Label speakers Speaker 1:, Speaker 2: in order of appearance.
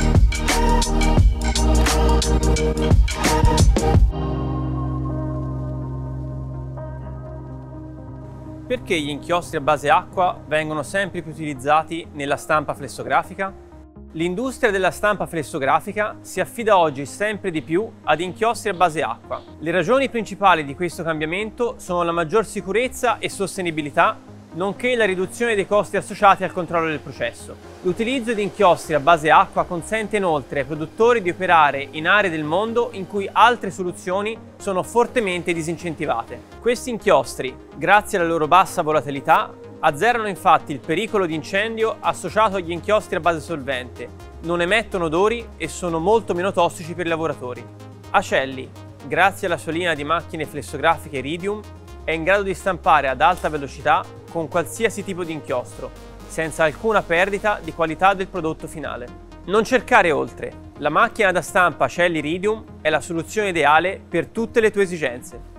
Speaker 1: Perché gli inchiostri a base acqua vengono sempre più utilizzati nella stampa flessografica? L'industria della stampa flessografica si affida oggi sempre di più ad inchiostri a base acqua. Le ragioni principali di questo cambiamento sono la maggior sicurezza e sostenibilità, nonché la riduzione dei costi associati al controllo del processo. L'utilizzo di inchiostri a base acqua consente inoltre ai produttori di operare in aree del mondo in cui altre soluzioni sono fortemente disincentivate. Questi inchiostri, grazie alla loro bassa volatilità, azzerano infatti il pericolo di incendio associato agli inchiostri a base solvente, non emettono odori e sono molto meno tossici per i lavoratori. Acelli, grazie alla sua linea di macchine flessografiche Iridium, è in grado di stampare ad alta velocità con qualsiasi tipo di inchiostro, senza alcuna perdita di qualità del prodotto finale. Non cercare oltre, la macchina da stampa Acelli Iridium è la soluzione ideale per tutte le tue esigenze.